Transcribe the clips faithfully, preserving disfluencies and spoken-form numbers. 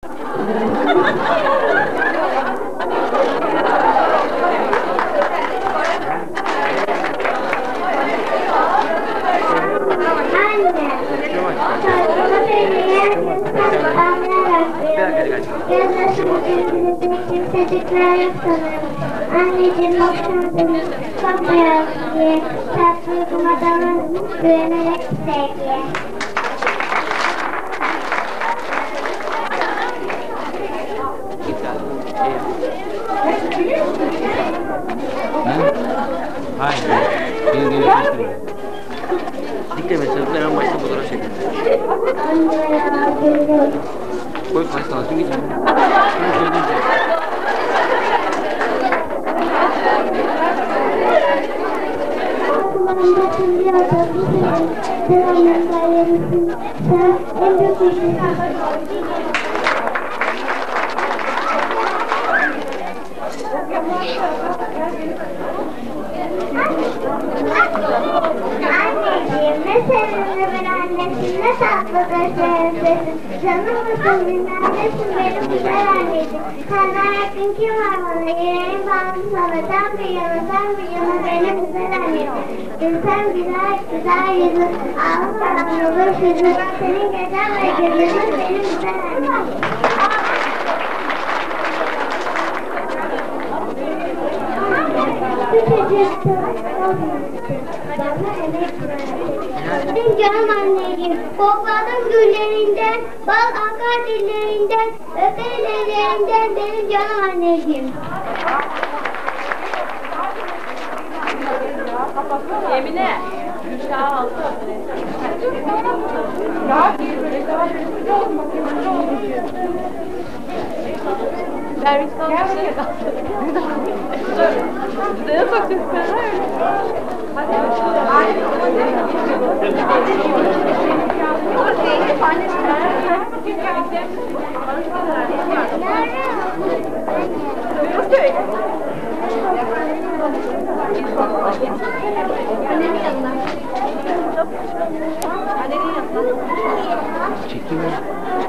Anneciğim okşadığını kopmayalım diye, tatlı uykuma dalan güvenerek sevgiye. Hayır. Gel gel göstereyim. Dikte mesela en başta fotoğraf çekin. Koy kaç tanesini git. Anneciğim ne sevinir bir annesin, ne tatlıdır senin sesin. Canım mısın minnanesin benim güzel anneciğim. Senden yakın kim var bana, yüreğim bağlı sana. Sen bir yana, sen bir yana benim güzel anneciğim. Gülsem güzel, güzel yüzün, ağlamadan olur yüzün. Senin gecen ve gündüzün benim güzel anneciğim. Benim canım anneciğim, kokladım güllerinden, bal akar dillerinden, öper ellerinden benim canım anneciğim. Emine, Gülşah'ı aldı. Berwick kalmıştı. Neye sokacaksın sen? Hadi. Annenin yanına. Annenin yanına. Çektim ya.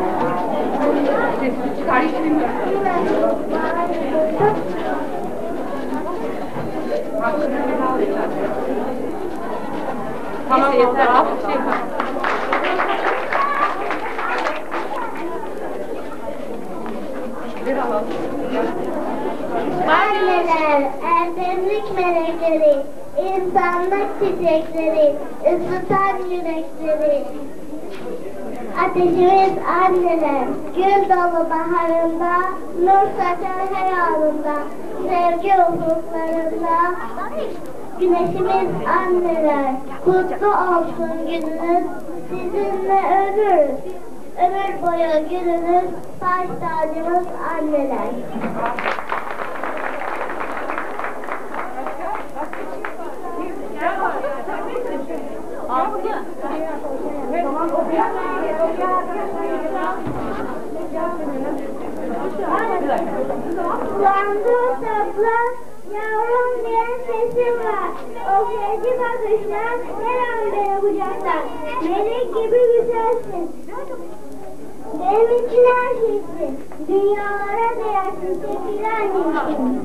Tamam yeter. Al şey yap. Anneler, erdemlik melekleri, insanlık çiçekleri, ısıtan yürekleri. Ateşimiz anneler, gül dolu baharında, nur saçar her anında, sevgi ufuklarında. Güneşimiz anneler, kutlu olsun gününüz, sizinle ölürüz. Ömür boyu gününüz, baş tacımız anneler. Altı. Kulağımda topla, yavrum diyen sesim var. O sevgi bakışlar her an beni kucaklar. Melek gibi güzelsin. Benim için her şeysin. Dünyalara değersin sevgili anneciğim.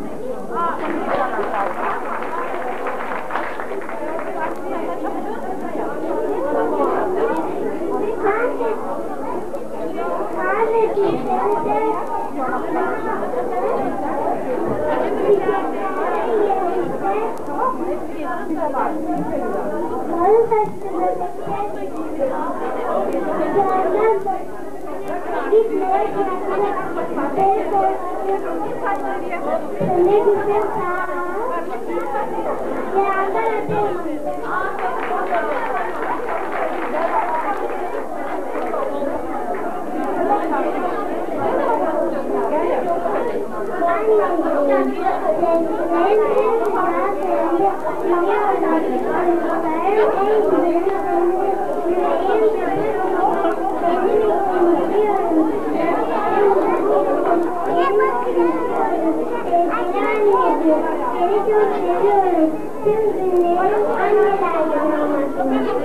Sarı saçlı bebekler gitmeye ne güzel sağ yandan öpeyim.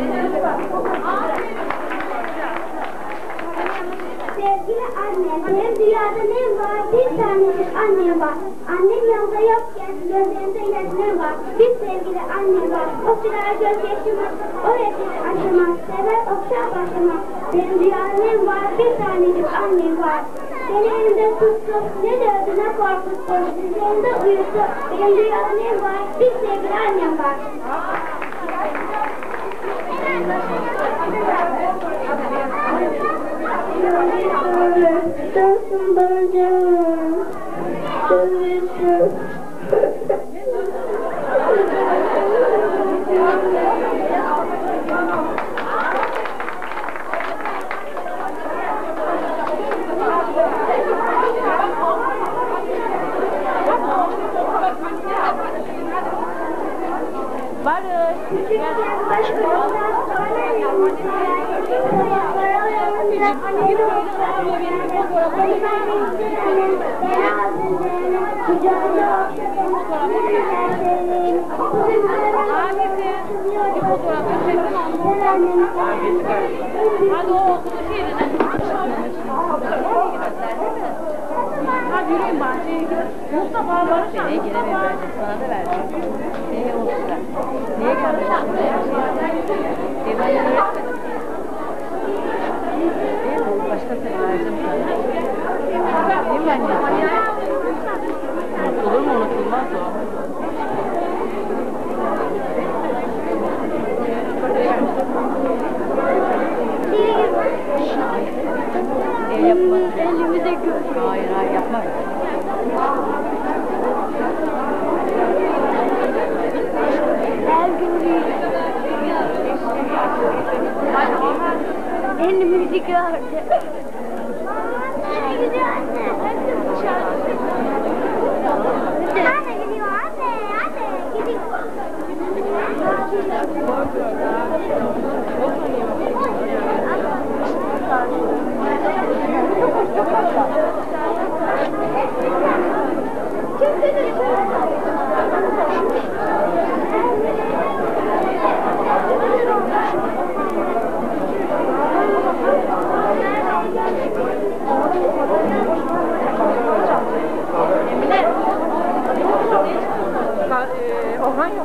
Sevgili annem, dünyada ne var? Bir tanecik annem var. Annem yanında yokken gözlerimde yine var? Bir sevgili annem var. O silah gözyaşımı, o resimleri aşamaz. Sever okşa başıma. Benim dünyada ne var? Bir tanecik annem var. Beni elimde tuttu, ne dövdü ne korkuttu. Üzerinde uyudu. Benim dünyada ne var? Bir sevgili annem var. Dönsün bana canım, dönsün. Barış. Küçükken başkalarından sonra yumurtlar, para oranında annem olsa beni ben istedim, beni aldın canım, kucağında okşadın, ne güzel sevdim. Bir fotoğraf çektim. Hadi o okumuş yerine. Hadi yürüyün bahçeye gidiyoruz. Mustafa Barış. Nereye giremem bence, sana da vereceğim. Neye olursa. Niye karışıyorsun? Benim annem öğretmedim. Değil mi? Başka sene vereceğim sana. Değil mi anne? Unutulur mu? Unutulmaz o. El yapma. Elimize gör. Hayır hayır yapma. Her gün büyüyor. Elimizi gördü. Nereye gidiyor anne? Anne gidiyor anne, anne gidiyor. Orhan yok.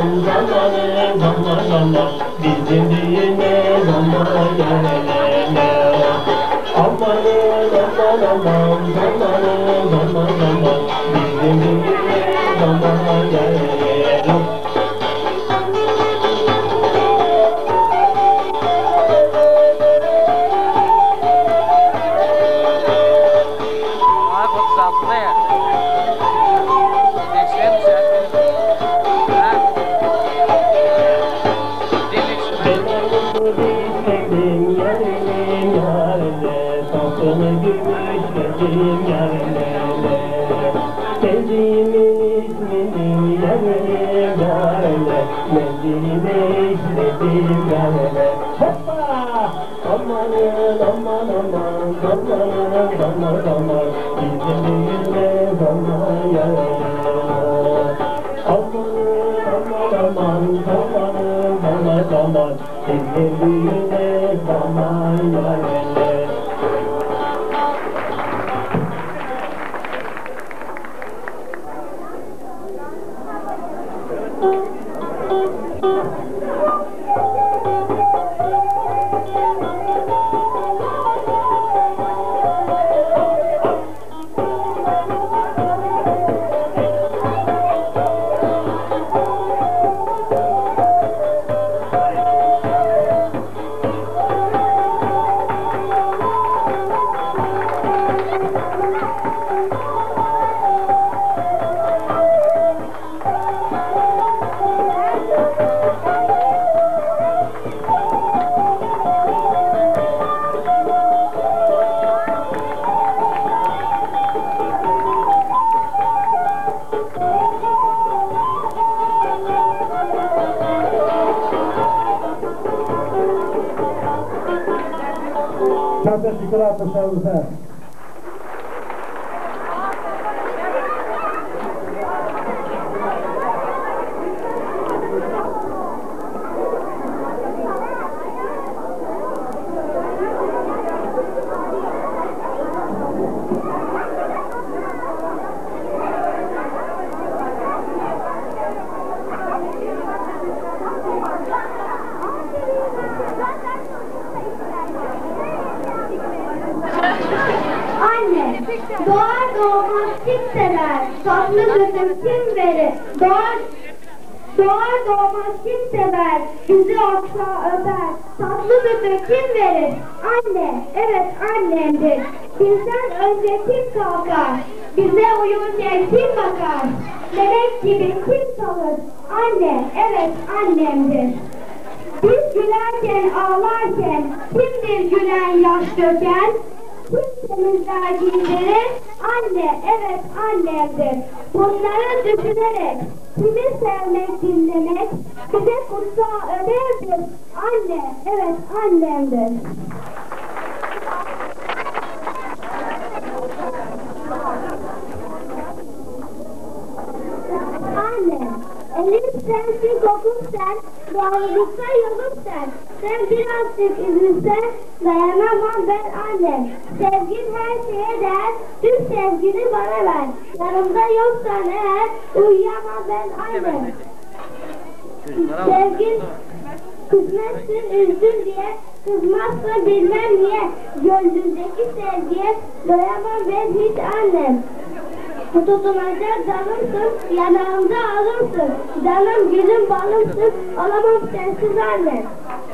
zamanı zaman zaman bizim düğüne zaman gelene. Amanın aman aman zamanı zaman zaman bizim düğüne zaman gelene. Sevdiğimin ismini yarım yarele, mendilime işledim yarele. Hoppa! Amanın aman aman, amanın aman aman, bizim düğüne zaman yarele. Amanın aman aman, amanın aman aman, bizim düğüne zaman yarele. Çok teşekkürler başarınıza. Anne, doğar doğmaz kimseler, tatlı sütü kim verir? Doğar, doğar doğmaz kim sever, bizi okşa öper, tatlı sütü kim verir? Anne, evet annemdir. Bizden önce kim kalkar, bize uyurken kim bakar? Melek gibi kim kalır? Anne, evet annemdir. Biz gülerken ağlarken kimdir gülen yaş döken? Kim temizler giyleri? Anne, evet annemdir. Bunları düşünerek kimi sevmek, dinlemek bize kutsal ödevdir. Anne, evet annemdir. Anne, elim sensin, kokun sen, doğrulukta yolum sen. Sen birazcık üzülsen, dayanamam ben annem. Sevgin her şeye değer, tüm sevgini bana ver. Yanımda yoksan eğer, uyuyamam ben annem. Sevgin kızmazsın, üzdün diye, kızmazsın bilmem niye. Gönlündeki sevgiye doyamam ben hiç annem. Tutunacak canımsın, yanağımda alımsın. Canım, gülüm, balımsın, olamam sensiz annem.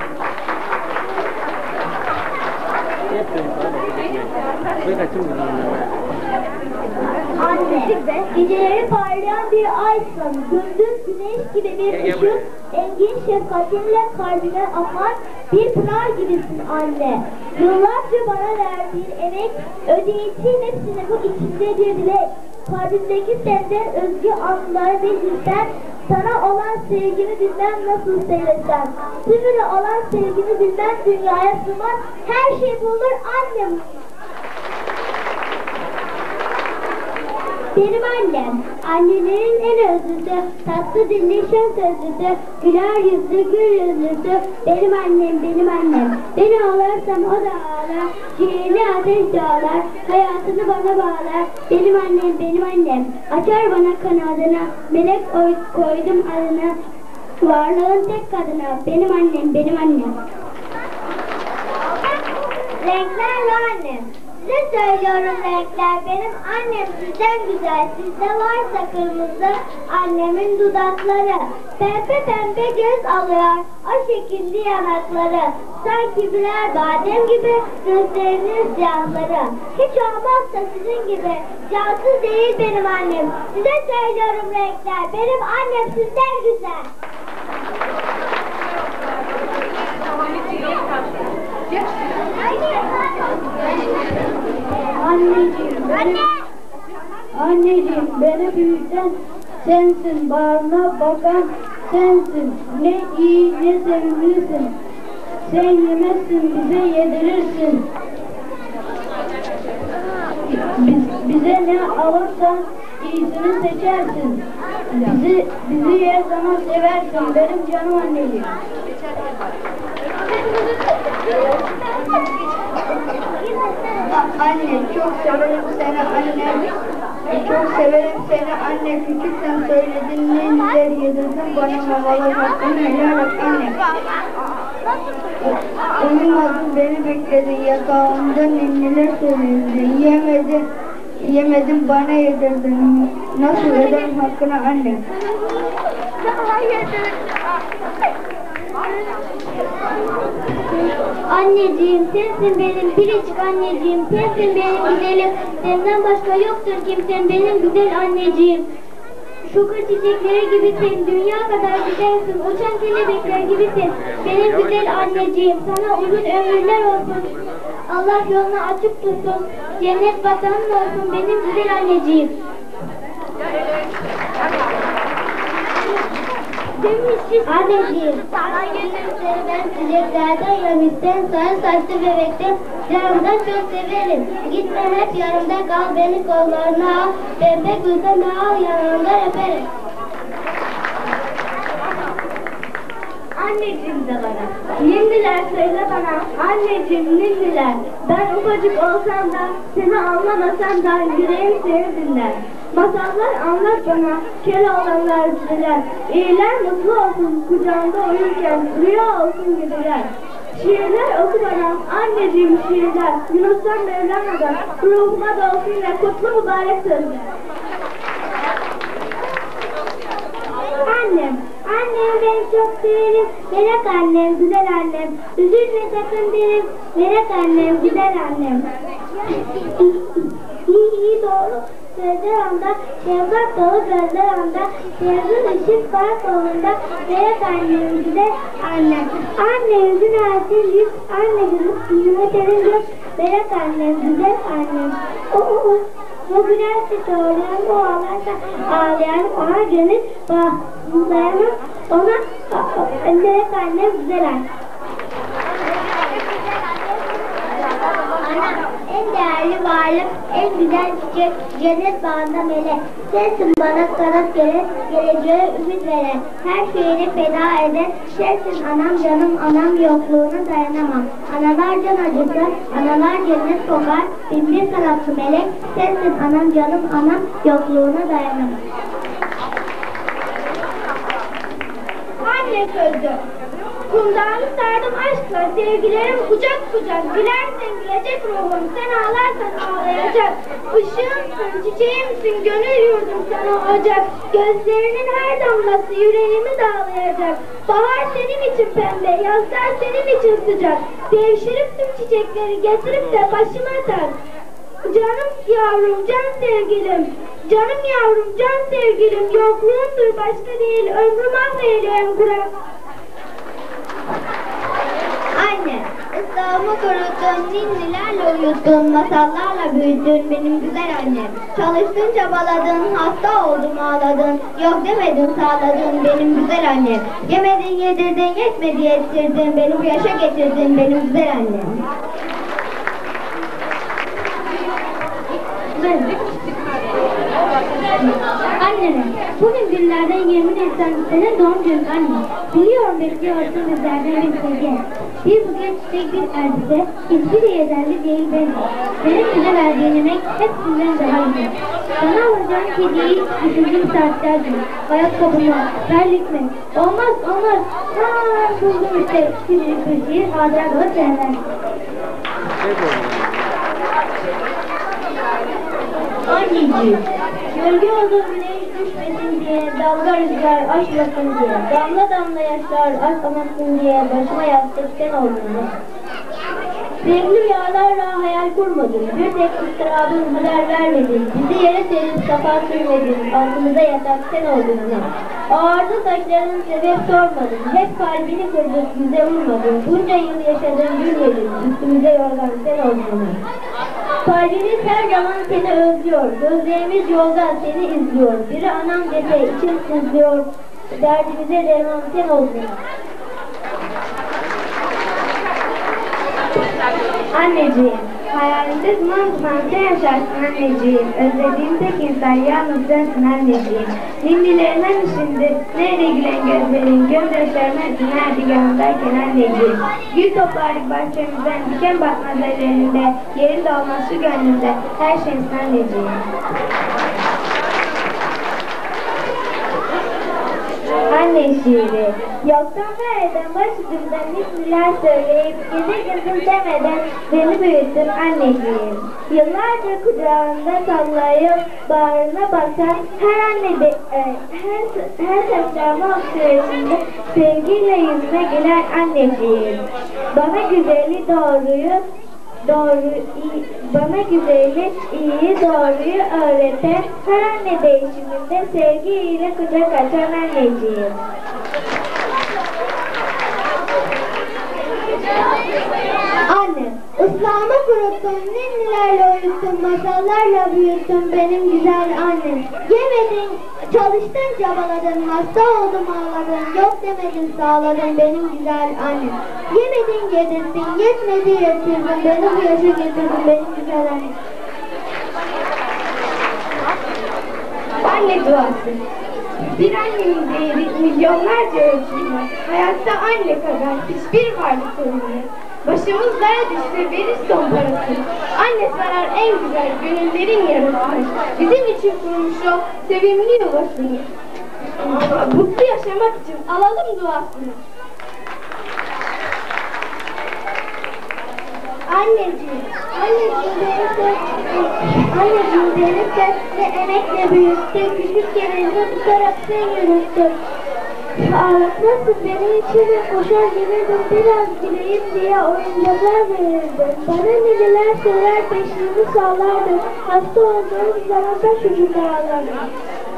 Anne, geceleri parlayan bir aysın, gündüz güneş gibi bir ışık, engin şefkatinle kalbime akar, bir pınar gibisin anne. Yıllarca bana verdiğin emek, ödeyeceğim hepsini bu içimde bir dilek. Kalbimdeki senden özgü anıları bir bilsen, sana olan sevgimi bilmem nasıl seyretsem. Tümüne olan sevgimi bilmem dünyaya sığmaz, her şey bulur annem. Benim annem, annelerin en özlüsü, tatlı dilli şen sözlüsü, güler yüzlü, gül yüzlüsü. Benim annem, benim annem. Beni ağlarsam o da ağlar, ciğerini ateş dağlar, hayatını bana bağlar. Benim annem, benim annem. Açar bana kanadını, melek koydum adını. Varlığın tek kadını, benim annem, benim annem. Renklerle annem. Size söylüyorum renkler, benim annem sizden güzel. Sizde varsa kırmızı, annemin dudakları. Pembe pembe göz alıyor, o şekilli yanakları. Sanki birer badem gibi gözleriniz canları. Hiç olmazsa sizin gibi cansız değil benim annem. Size söylüyorum renkler, benim annem sizden güzel. Anneciğim, Anne. Anneciğim, beni büyüten sensin, bağrına bakan sensin. Ne iyi ne sevimlisin. Sen yemezsin, bize yedirirsin. Biz, bize ne alırsan iyisini seçersin. Bizi, bizi her zaman seversin, benim canım anneciğim. Anne, çok severim seni anne. Çok severim seni anne. Küçükten söyledin, ne güzel yedirdin bana mamalar hakkını helal et anne. Uyumadın, beni bekledin, yatağımda ninniler söyledin. Yemedin, yemedin bana yedirdin. Nasıl ederim hakkını anne? Anneciğim, sensin benim biricik anneciğim, sensin benim güzelim. Senden başka yoktur kimsen benim güzel anneciğim. Şokur çiçekleri gibisin, dünya kadar güzelsin, uçan kelebekler gibisin. Benim güzel anneciğim, sana uzun ömürler olsun. Allah yolunu açık tutsun, cennet vatanın olsun benim güzel anneciğim. Anneciğim, sana gönülleri ben çiçeklerden yanmışten, sarı saçlı bebekten, canımdan çok severim. Gitme hep yanımda kal, beni kollarına al, pembe gülden al, yanımda öperim. Anneciğim de bana, ninniler söyle bana, anneciğim ninniler. Ben ufacık olsam da, seni anlamasam da yüreğim seni dinler. Masallar anlat bana, Keloğlanlar diziler. İyiler mutlu olsun, kucağında uyurken rüya olsun gibiler. Şiirler oku bana, anneciğim şiirler. Yunus'tan Mevlana'dan, ruhuma dolsun ve kutlu mübarek sözler. Annem, annem ben çok severim, melek annem, güzel annem. Üzülme sakın derim, melek annem, güzel annem. İyi iyi doğru sözler anda, şefkat dolu gözler anda, yazın ışık var kolunda, melek annem, güzel annem. Anne yüzün asil yüz, anne yüzüme terin göz, melek annem, güzel annem. O o o. O gülerse ağlayan, o ağlarsa ağlayan, ona gönül bağlayanım, ona melek annem, güzel annem. En değerli varlık, en güzel çiçek, cennet bağında melek. Sensin bana kanat gelen, geleceğe ümit veren, her şeyini feda eden, sensin anam canım anam, yokluğuna dayanamam. Analar can acıtır, analar cennet kokar, binbir kanatlı melek, sensin anam canım anam, yokluğuna dayanamam. Anne sözü. Kundağını sardım aşkla, sevgilerim kucak kucak. Gülersen gülecek ruhum, sen ağlarsan ağlayacak. Işığımsın, çiçeğimsin, gönül yurdum sana ocak. Gözlerinin her damlası yüreğimi dağlayacak. Bahar senin için pembe, yazlar senin için sıcak. Devşirip tüm çiçekleri getirip de başıma tak. Canım yavrum, can sevgilim. Canım yavrum, can sevgilim. Yokluğundur başka değil, ömrüm affeyleyem kurak. Anne, ıslahımı kuruttun, ninnilerle uyuttun, masallarla büyüttün benim güzel annem. Çalıştın, çabaladın, hasta oldum ağladın, yok demedin sağladın benim güzel annem. Yemedin, yedirdin, yetmedi yettirdin, beni bu yaşa getirdin benim güzel annem. Annene, bugün günlerden yemin etsen senin doğum günün anne. Biliyorum bekliyorsun bizlerden bir sevgi. Bir buket çiçek bir elbise, hiçbir yeterli değil benim. Benim bize verdiğin emek hepsinden daha iyi. Sana alacağım kediyi düşündüğüm saatlerdir. Ayakkabı mı? Terlik mi? Olmaz olmaz. Haa buldum işte. Küçücük bir şiir hatıra dolu seneler. Anneciğim, gölge olur güneş düşmesin diye, dalga rüzgar aşmasın diye, damla damla yaşlar aşamasın diye başıma yastık sen oldun. Renkli rüyalarla hayal kurmadın, bir tek ıstırabın haber vermedin, bizi yere serip safa sürmedin, altımıza yatak sen oldun ana. Ağırdı saçlarının sebep sormadın, hep kalbini kırdık bize vurmadın, bunca yıl yaşadın gülmedin, üstümüze yorgan sen oldun ana. Kalbimiz her zaman seni özlüyor, gözlerimiz yolda seni izliyor, biri anam dese içim sızlıyor, derdimize derman sen oldun. Anneciğim, hayalimde duman duman sen yaşarsın anneciğim. Özlediğim tek insan yalnız sensin anneciğim. Ninnilerine mi şimdi, neyle gülen gözlerin, gözyaşlarına nerede yanındayken anneciğim. Gül toplardık bahçemizden, diken batmaz ellerinde, yerin de olmaz şu gönlümde, her şeysin anneciğim. Anne şiiri. Yoktan nereden başucumdan nisniler söyleyip gece gündüz demeden beni büyüttün anneciğim. Yıllarca kucağında sallayıp bağrına basan her anne de, e, her, her taşlarma okşayışında sevgiyle yüzüne gülen anneciğim. Bana güzeli doğruyu Doğru, iyi, bana güzeli, iyi, doğruyu öğreten, her anne değişiminde sevgiyle kucak açan anneciğim. Anne, ıslahımı kuruttun, ninnilerle uyuttun, masallarla büyüttün benim güzel annem. Yemedin, çalıştın, çabaladın, hasta oldum ağladın, yok demedin sağladın benim güzel annem. Yemedin, yedirdin, yetmedi yetirdin, beni bu yaşa getirdin benim güzel annem. Anne duası. Bir annenin değeri milyonlarca ölçülmez. Hayatta anne kadar hiçbir varlık olmuyor. Başımız dara düşse verir son parasını. Anne sarar en güzel gönüllerin yarasını. Bizim için kurmuş o sevimli yuvasını. Mutlu yaşamak için alalım duasını. Anneciğim, anneciğim denirse, anneciğim denirse ne emekle büyüttü, küçükken elini tutarak sen yürüttün. Ağlatmasın benim içime koşar gelirdim, biraz güleyim diye oyuncaklar verirdim. Bana neler söyler peşimi sallardım, hasta olduğum zaman da çocuk ağlardım.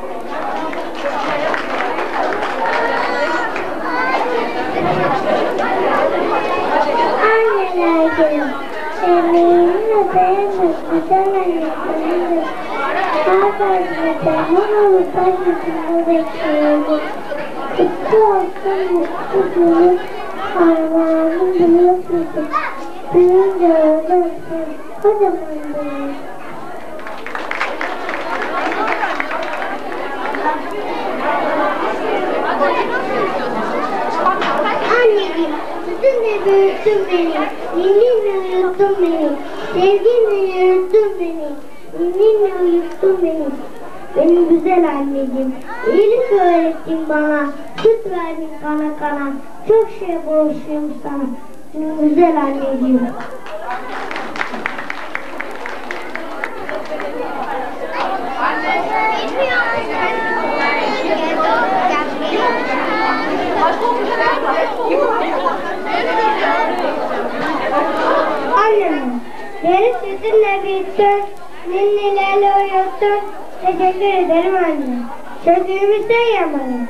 Anneler günü, emeğimle beğendim, güzel annemlerim. Ağabeyimle onu başımda bekliyorum. Kutlu olsun mutlu günü, armağanım biliyorsun. Büyünce ölürsün, kocaman büyür. Anneciğim, sütünle büyüttün beni, ninninle uyuttun beni, sevginle yürüttün beni, ninninle uyuttun beni. Benim güzel anneciğim, iyilik öğrettin bana, süt verdin kana kana, çok şey borçluyum sana, benim güzel anneciğim. Annem, beni sütünle büyüttün, ninnilerle uyuttun. Teşekkür ederim anne. Sözümü sen yamadın.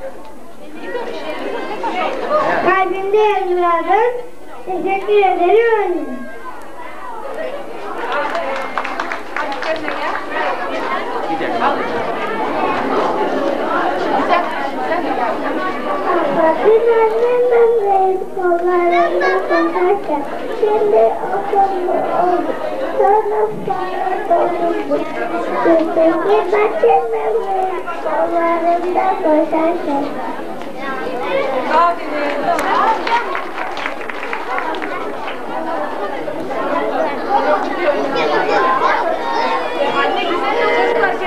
Kalbimde yazıladın. Teşekkür ederim anne. Bakın annemden beri kollarımda koşarken şimdi okullu oldu. Sana sana doldu. Üstteki bahçemden beri kollarımda koşarken. Anne güzel olacak.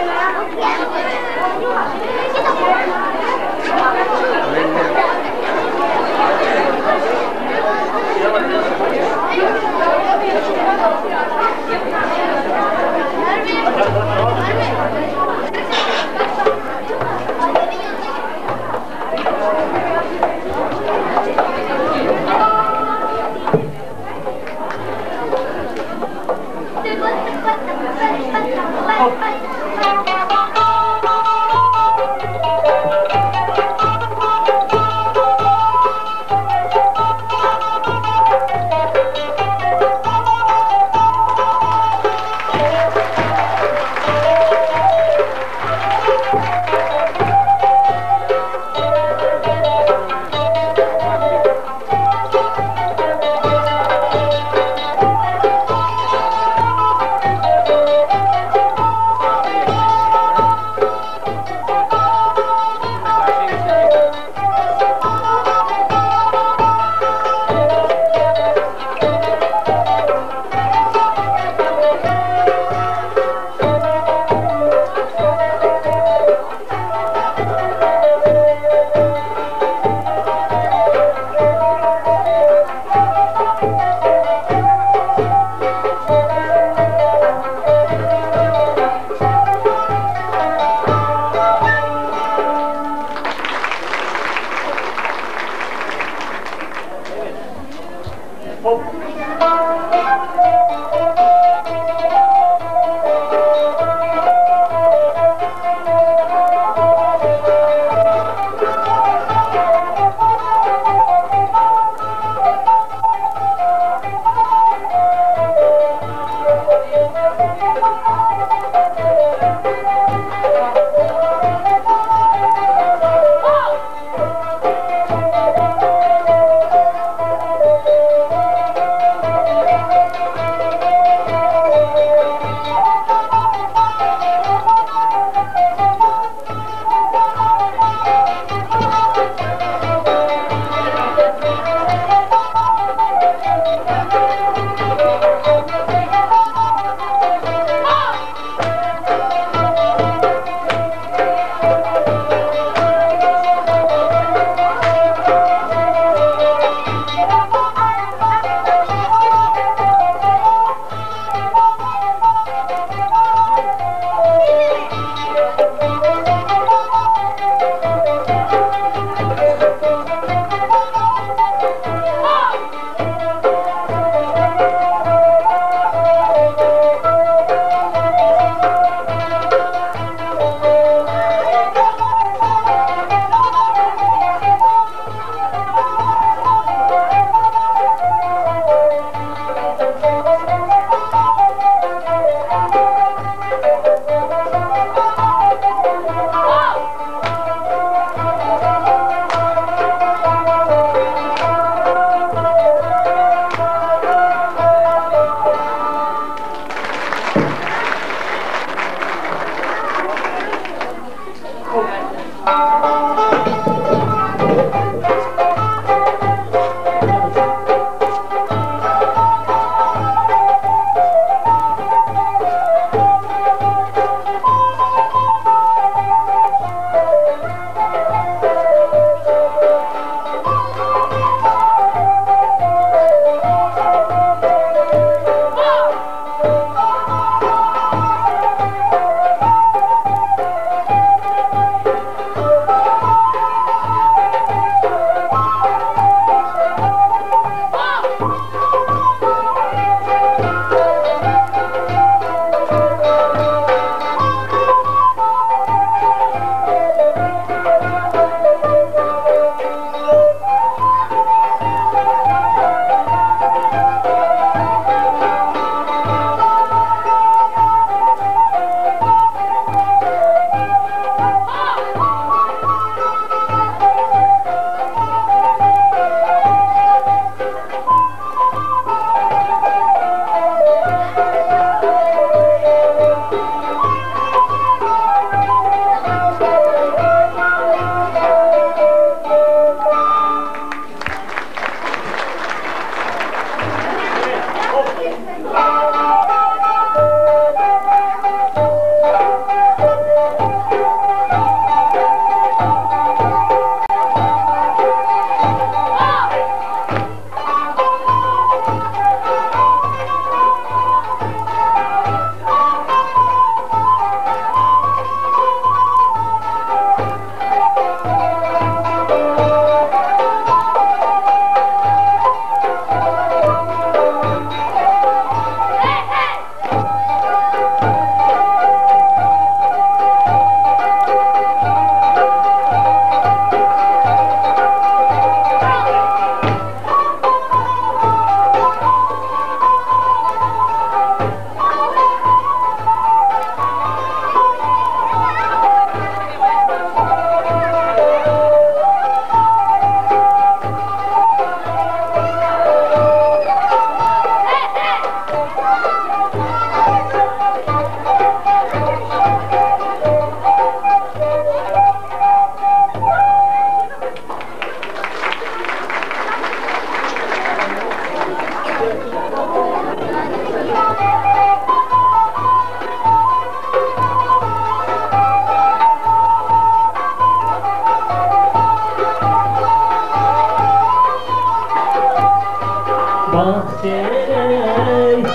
Bahçeler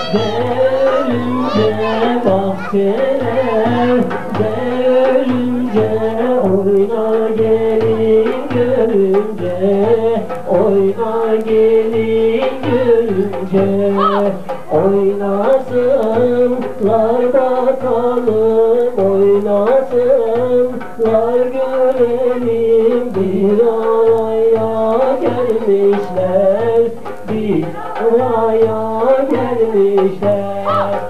dönünce, bahçeler dönünce, oyna gelin görünce, oyna gelin görünce. gelince oynasınlar bakalım, oynasınlar görelim. Bir araya gelmişler, bir araya gelmişler.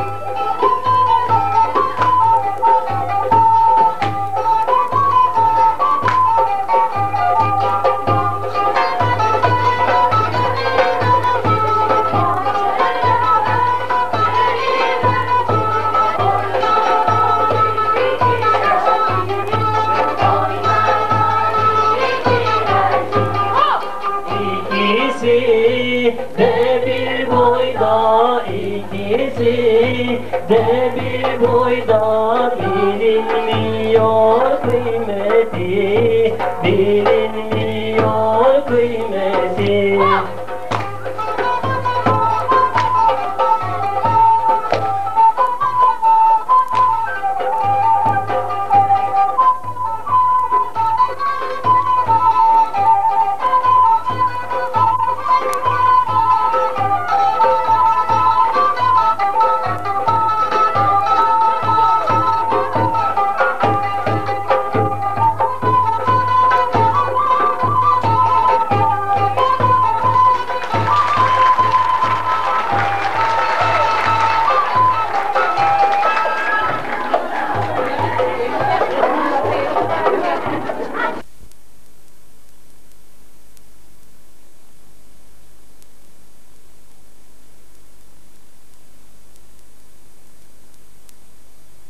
İkisi de bir boyda, ikisi de bir boyda, bilinmiyor kıymeti, bilinmiyor